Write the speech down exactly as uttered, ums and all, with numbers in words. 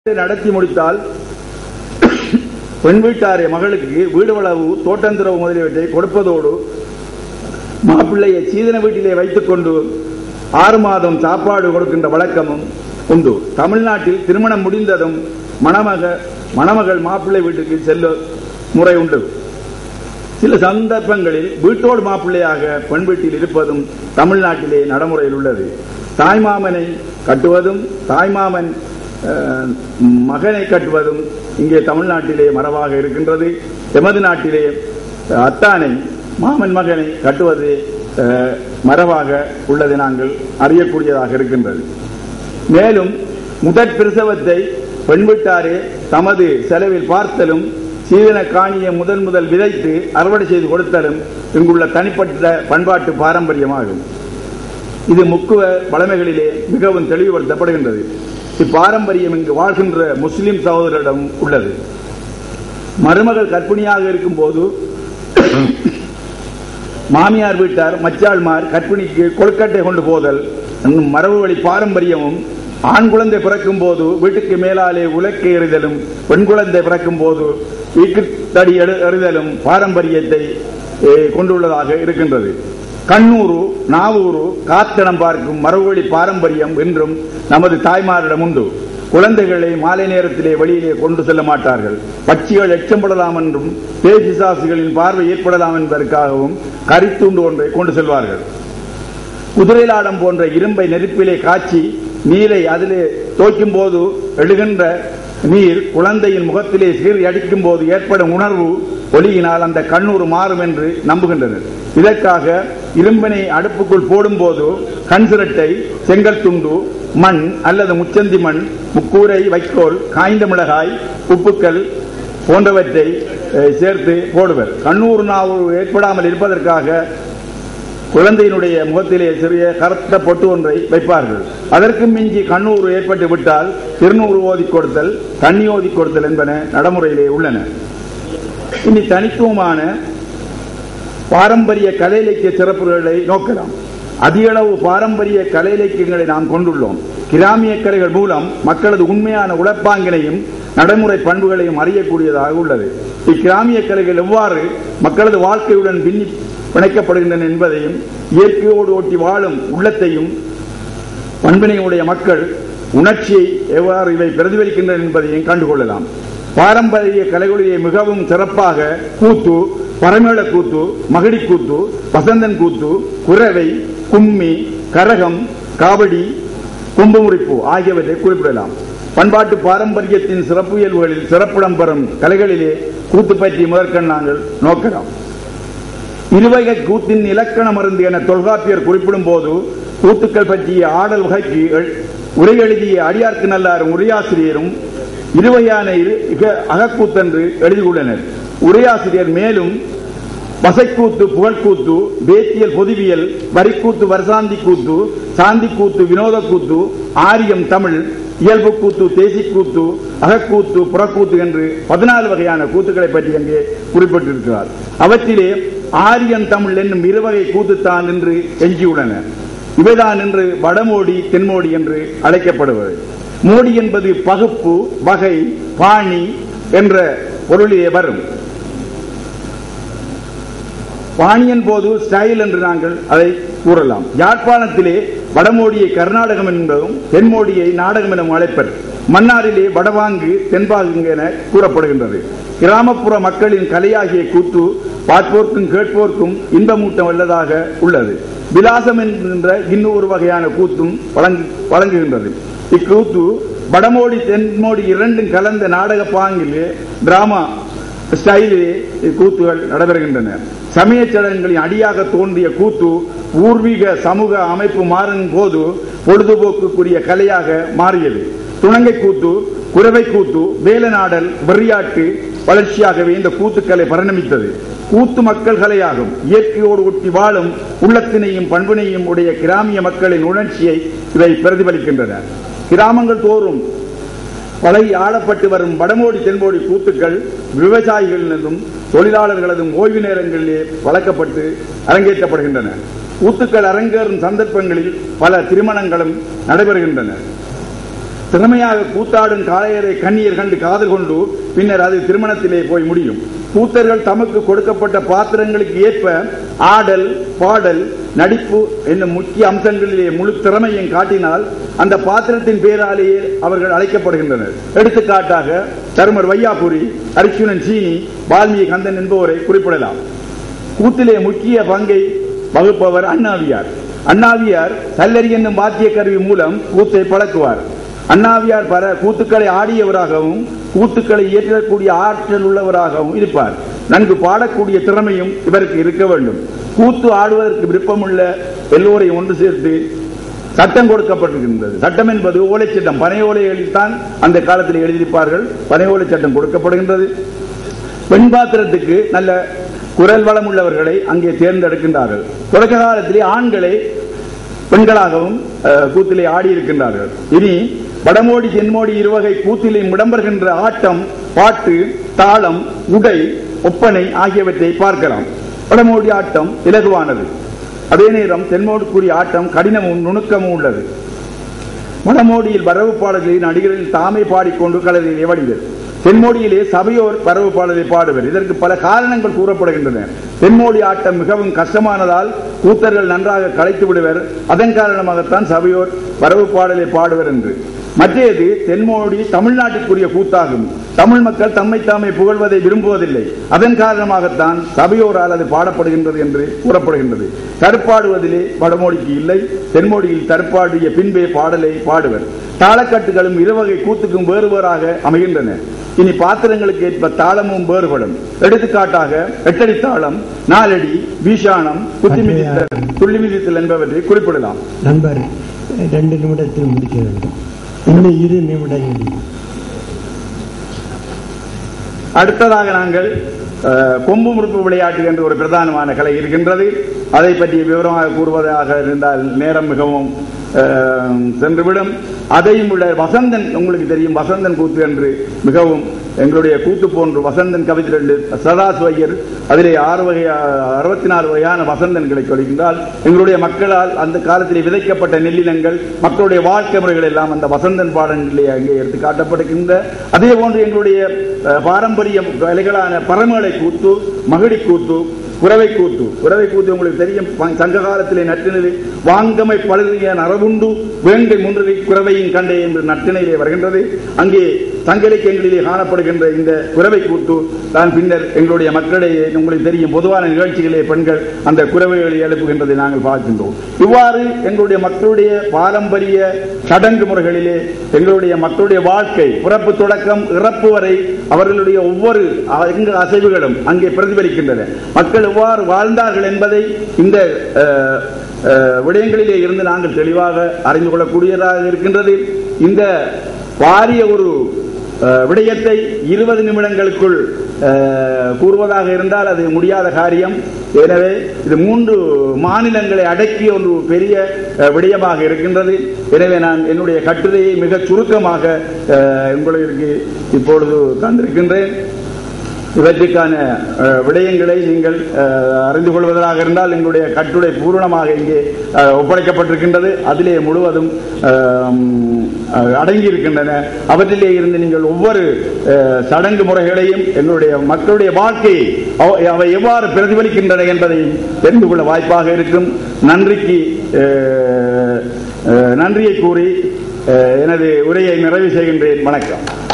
நடத்தி முடித்தால் பெண் வீட்டாரே மகளுக்கு வீடு வளவு தோட்டந்திரவு முதலியவற்றை கொடுப்பதோடு மாப்பிள்ளையை சீதன வீட்டிலே வைத்துக் கொண்டு ஆறு மாதம் சாப்பாடு கொடுக்கின்ற வழக்கமும் உண்டு. தமிழ்நாட்டில் திருமணம் முடிந்ததும் மணமக மணமகள் மாப்பிள்ளை வீட்டுக்கு செல்ல முறை உண்டு. சில சந்தர்ப்பங்களில் வீட்டோடு மாப்பிள்ளையாக பெண் வீட்டில் இருப்பதும் தமிழ்நாட்டிலே நடைமுறையில் உள்ளது. தாய்மாமனை கட்டுவதும் தாய்மாமன் மகனை கட்டுவதும் இங்கே தமிழ்நாட்டிலே மரபாக இருக்கின்றது. எமது நாட்டிலே அத்தானை மாமன் மகனை கட்டுவது மரபாக உள்ளதை நாங்கள் அறியக்கூடியதாக இருக்கின்றது. மேலும் முதற் பிரசவத்தை பெண் வீட்டாரே தமது செலவில் பார்த்தலும் சீதன காணியை முதன் முதல் விதைத்து அறுவடை செய்து கொடுத்தலும் இங்குள்ள தனிப்பட்ட பண்பாட்டு பாரம்பரியமாகும். இது முக்குவ பழமைகளிலே மிகவும் தெளிவுபடுத்தப்படுகின்றது. இப்பாரம்பரியம் இங்கு வாழ்கின்ற முஸ்லிம் சகோதரரிடம் உள்ளது. மருமகள் கர்ப்பிணியாக இருக்கும் போது மாமியார் வீட்டார் மச்சாள்மார் கர்ப்பிணிக்கு கொழுக்கட்டை கொண்டு போதல் என்னும் மரபு வழி பாரம்பரியமும், ஆண் குழந்தை பிறக்கும் போது வீட்டுக்கு மேலாலே உலக்கை எறிதலும், பெண் குழந்தை பிறக்கும் போது வீட்டுத்தடி எறிதலும் பாரம்பரியத்தை கொண்டுள்ளதாக இருக்கின்றது. கண்ணூறு நாவூறு காத்தனம் பார்க்கும் மரபுவழி பாரம்பரியம் என்றும் நமது தாய்மாரிடம் உண்டு. குழந்தைகளை மாலை நேரத்திலே வெளியிலே கொண்டு செல்ல மாட்டார்கள். பட்சிகள் எச்சம்படலாம் என்றும் பேசிசாசிகளின் பார்வை ஏற்படலாம் என்பதற்காகவும் கரித்துண்டு ஒன்றை கொண்டு செல்வார்கள். குதிரைலாடம் போன்ற இரும்பை நெருப்பிலே காய்ச்சி நீரை அதிலே தோய்க்கும் போது எழுகின்ற நீர் குழந்தையின் முகத்திலே சீறி அடிக்கும் போது ஏற்படும் உணர்வு ஒளியினால் அந்த கண்ணூறு மாறும் என்று நம்புகின்றனர். இதற்காக இரும்பினை அடுப்புக்குள் போடும் போது கண் சிரட்டை, செங்கல் துண்டு, மண் அல்லது முச்சந்தி மண், முக்கூரை, வைக்கோல், காய்ந்த மிளகாய், உப்புக்கள் போன்றவற்றை சேர்த்து போடுவர். கண்ணூறு நாவு ஏற்படாமல் இருப்பதற்காக குழந்தையினுடைய முகத்திலே சிறிய கருத்த பொட்டு ஒன்றை வைப்பார்கள். அதற்கு மிஞ்சி கண்ணூறு ஏற்பட்டு விட்டால் திருநூறு ஓதி கொடுத்தல், தண்ணி ஓதி கொடுத்தல் என்பன நடைமுறையிலே உள்ளன. இனி தனித்துவமான பாரம்பரிய கலை இலக்கிய சிறப்புகளை நோக்கலாம். அதிக அளவு பாரம்பரிய கலை இலக்கியங்களை நாம் கொண்டுள்ளோம். கிராமிய கலைகள் மூலம் மக்களது உண்மையான உழைப்பாங்கினையும் நடைமுறை பண்புகளையும் அறியக்கூடியதாக உள்ளது. இக்கிராமிய கலைகள் எவ்வாறு மக்களது வாழ்க்கையுடன் பின்னி பிணைக்கப்படுகின்றன என்பதையும், இயற்கையோடு ஒட்டி வாழும் உள்ளத்தையும் பண்பினையுடைய மக்கள் உணர்ச்சியை எவ்வாறு இவை பிரதிபலிக்கின்றன என்பதையும் கண்டுகொள்ளலாம். பாரம்பரிய கலைகளிலே மிகவும் சிறப்பாக கூத்து, பரமேள கூத்து, மகிடி கூத்து, வசந்தன் கூத்து, குரவை, கும்மி, கரகம், காவடி, கும்பமுறிப்பு ஆகியவற்றை குறிப்பிடலாம். பண்பாட்டு பாரம்பரியத்தின் சிறப்பு இயல்புகளில் சிறப்பிடம் பெறும் கலைகளிலே கூத்து பற்றி முதற்கண் நாங்கள் நோக்கலாம். இருவகை கூத்தின் இலக்கண மருந்து என தொல்காப்பியர் குறிப்பிடும் போது கூத்துக்கள் பற்றிய ஆடல் வகைக்கு உரை எழுதிய அடியார்க்கு நல்லாரும் உரையாசிரியரும் இருவகையான அகக்கூத்தென்று எழுதியுள்ளனர். உரையாசிரியர் மேலும் வசைக்கூத்து, புகழ்கூத்து, வேத்தியல், பொதுவியல், வரிக்கூத்து, வருசாந்தி கூத்து, சாந்தி கூத்து, வினோத கூத்து, ஆரியம், தமிழ், இயல்பு கூத்து, தேசி கூத்து, அகக்கூத்து, புறக்கூத்து என்று பதினாலு வகையான கூத்துக்களை பற்றி அங்கே குறிப்பிட்டிருக்கிறார். அவற்றிலே ஆரியன் தமிழ் என்னும் இருவகை கூத்துத்தான் என்று எஞ்சியுள்ளன. இவைதான் என்று வடமோடி, தென்மோடி என்று அழைக்கப்படுவது. மோடி என்பது பகுப்பு, வகை, பாணி என்ற பொருளிலே வரும். பாணியன் போது ஸ்டைல் என்று நாங்கள் அதை கூறலாம். யாழ்ப்பாணத்திலே வடமோடியை கர்நாடகம் என்பதும் தென்மோடியை நாடகம் என அழைப்பர். மன்னாரிலே வடவாங்கு, தென்பாங்கு என கூறப்படுகின்றது. கிராமப்புற மக்களின் கலையாகிய கூத்து பார்ப்போர்க்கும் கேட்போர்க்கும் இன்பமூட்டம் உள்ளதாக உள்ளது. விலாசம் என்கின்ற இன்னொரு வகையான கூத்தும் வழங்குகின்றது. இக்கூத்து வடமோடி தென்மோடி இரண்டும் கலந்த நாடக பாங்கிலே டிராமா ஸ்டைலிலே கூத்துகள் நடைபெறுகின்றன. சமய சடங்குகளின் அடியாக தோன்றிய கூத்து பூர்வீக சமூக அமைப்பு மாறும் போது பொழுதுபோக்குக்குரிய கலையாக மாறியது. துணங்கை கூத்து, குரவை கூத்து, வேலநாடல், வெறியாட்டு வளர்ச்சியாகவே இந்த கூத்துக்களை பரிணமித்தது. கூத்து மக்கள் கலையாகும். இயற்கையோடு ஒட்டி வாழும் உள்ளத்தினையும் பண்பினையும் உடைய கிராமிய மக்களின் உணர்ச்சியை இவை பிரதிபலிக்கின்றன. கிராமங்கள் தோறும் பழகி ஆடப்பட்டு வரும் வடமோடி தென்மோடி கூத்துக்கள் விவசாயிகளினதும் தொழிலாளர்களதும் ஓய்வு நேரங்களிலே வளர்க்கப்பட்டு அரங்கேற்றப்படுகின்றன. கூத்துக்கள் அரங்கேறும் சந்தர்ப்பங்களில் பல திருமணங்களும் நடைபெறுகின்றன. திறமையாக கூத்தாடும் காளையரை கண்ணியர் கண்டு காதல் கொண்டு பின்னர் அது திருமணத்திலே போய் முடியும். கூத்தர்கள் தமக்கு கொடுக்கப்பட்ட பாத்திரங்களுக்கு ஏற்ப ஆடல், பாடல், நடிப்பு என்னும் முக்கிய அம்சங்களிலே முழு திறமையும் காட்டினால் அந்த பாத்திரத்தின் பேராலேயே அவர்கள் அழைக்கப்படுகின்றனர். எடுத்துக்காட்டாக தருமர் வையாபுரி, அர்ச்சுனன் சீனி, வால்மீகி கந்தன் என்பவரை குறிப்பிடலாம். கூத்திலே முக்கிய பங்கை வகுப்பவர் அண்ணாவியார். அண்ணாவியார் சல்லரி என்னும் வாத்திய கருவி மூலம் கூத்தை பழக்குவார். அண்ணாவியார் பல கூத்துக்களை ஆடியவராகவும் கூத்துக்களை இயற்றக்கூடிய ஆற்றல் உள்ளவராகவும் இருப்பார். நன்கு பாடக்கூடிய திறமையும் இவருக்கு இருக்க வேண்டும். கூத்து ஆடுவதற்கு விருப்பமுள்ள எல்லோரையும் ஒன்று சேர்த்து சட்டம் கொடுக்கப்பட்டிருக்கின்றது. சட்டம் என்பது ஓலை சட்டம், பனை ஓலைகளில் தான் அந்த காலத்தில் எழுதியிருப்பார்கள். பனை ஓலை சட்டம் கொடுக்கப்படுகின்றது. பெண் பாத்திரத்துக்கு நல்ல குரல் வளம் உள்ளவர்களை அங்கே தேர்ந்தெடுக்கின்றார்கள். தொடக்க காலத்திலே ஆண்களை பெண்களாகவும் கூத்திலே ஆடியிருக்கின்றார்கள். இனி வடமோடி தென்மோடி இருவகை கூத்திலே இடம்பெறுகின்ற ஆட்டம், பாட்டு, தாளம், உடை, ஒப்பனை ஆகியவற்றை பார்க்கலாம். வடமோடி ஆட்டம் இலகுவானது. அதே நேரம் தென்மோடிக்குரிய ஆட்டம் கடினமும் நுணுக்கமும் உள்ளது. வடமோடியில் வரவு பாடல்களில் நடிகர்கள் தாமே பாடிக்கொண்டு கலரிலே வடிவர். தென்மோடியிலே சபையோர் வரவு பாடலை பாடுவர். இதற்கு பல காரணங்கள் கூறப்படுகின்றன. தென்மோடி ஆட்டம் மிகவும் கஷ்டமானதால் கூத்தர்கள் நன்றாக கலைத்து விடுவர். அதன் காரணமாகத்தான் சபையோர் வரவு பாடலை பாடுவர் என்று. மற்றது தென்மோடி தமிழ்நாட்டிற்குரிய கூத்தாகும். தமிழ் மக்கள் தம்மை தாமே புகழ்வதை விரும்புவதில்லை. அதன் காரணமாகத்தான் சபையோரால் அது பாடப்படுகின்றது என்று கூறப்படுகின்றது. தற்பாடுவதிலே வடமோடிக்கு இல்லை. தென்மோடியில் தற்பாடிய பின்பே பாடலை பாடுவர். தாளக்கட்டுகளும் இருவகை கூத்துக்கும் வேறு வேறாக அமைகின்றன. இனி பாத்திரங்களுக்கு ஏற்ப தாளமும் வேறுபடும். எடுத்துக்காட்டாக எட்டடி தாளம், நாலடி, வீசானம், குத்தி மிதித்தல், துள்ளி மிதித்தல் என்பவற்றை குறிப்பிடலாம். நண்பர் இரண்டு நிமிடத்தில் முடிக்க வேண்டும். இன்னும் இரு நிமிடங்கள். அடுத்ததாக நாங்கள் கொம்பு முறுப்பு விளையாட்டு என்ற ஒரு பிரதானமான கலை இருக்கின்றது. அதை பற்றி விவரமாக கூறுவதாக இருந்தால் நேரம் மிகவும் சென்றுவிடும். அதையும் உள்ள வசந்தன், உங்களுக்கு தெரியும் வசந்தன் கூத்து என்று மிகவும் எங்களுடைய கூத்து போன்று வசந்தன் கவிதை ரெண்டு சதாசுவையர் அதிலே ஆறு வகை அறுபத்தி நாலு வகையான வசந்தன்களை சொல்கின்றால் எங்களுடைய மக்களால் அந்த காலத்திலே விதைக்கப்பட்ட நெல்லினங்கள், மக்களுடைய வாழ்க்கை முறைகள் எல்லாம் அந்த வசந்தன் பாடல்களே அங்கே எடுத்து காட்டப்படுகின்ற. அதே போன்று எங்களுடைய பாரம்பரிய கலைகளான பரமேளை கூத்து, மகிடி கூத்து, குறவை கூத்து. குறவை கூத்து உங்களுக்கு தெரியும். சங்க காலத்திலே நற்றினிலே வாங்கமை பழுதிய நரவுண்டு வேங்கை முன்னிலை குறவையின் கண்டே என்று நற்றினையிலே வருகின்றது. அங்கே சங்க இலக்கியங்களிலே காணப்படுகின்ற இந்த குறவை கூத்து தான் பின்னர் எங்களுடைய மக்களிடையே உங்களுக்கு தெரியும் பொதுவான நிகழ்ச்சிகளே பெண்கள் அந்த குறவைகளை எழுப்புகின்றதை நாங்கள் பார்க்கின்றோம். இவ்வாறு எங்களுடைய மக்களுடைய பாரம்பரிய சடங்கு முறைகளிலே எங்களுடைய மக்களுடைய வாழ்க்கை பிறப்பு தொடக்கம் இறப்பு வரை அவர்களுடைய ஒவ்வொரு அசைவுகளும் அங்கே பிரதிபலிக்கின்றன. மக்கள் எவ்வாறு வாழ்ந்தார்கள் என்பதை இந்த விடயங்களிலே இருந்து நாங்கள் தெளிவாக அறிந்து கொள்ளக்கூடியதாக இருக்கின்றது. இந்த பாரிய ஒரு விடயத்தை இருபது நிமிடங்களுக்குள் கூறுவதாக இருந்தால் அது முடியாத காரியம். எனவே இது மூன்று மாநிலங்களை அடக்கிய ஒரு பெரிய விடயமாக இருக்கின்றது. எனவே நான் என்னுடைய கட்டுரையை மிக சுருக்கமாக உங்களுக்கு இப்பொழுது தந்திருக்கின்றேன். இவற்றுக்கான விடயங்களை நீங்கள் அறிந்து கொள்வதாக இருந்தால் எங்களுடைய கட்டுரை பூரணமாக இங்கே ஒப்படைக்கப்பட்டிருக்கின்றது. அதிலே முழுவதும் அடங்கியிருக்கின்றன. அவற்றிலே இருந்து நீங்கள் ஒவ்வொரு சடங்கு முறைகளையும் எங்களுடைய மக்களுடைய வாழ்க்கையை அவை எவ்வாறு பிரதிபலிக்கின்றன என்பதையும் தெரிந்து கொள்ள வாய்ப்பாக இருக்கும். நன்றிக்கு நன்றியை கூறி எனது உரையை நிறைவு செய்கின்றேன். வணக்கம்.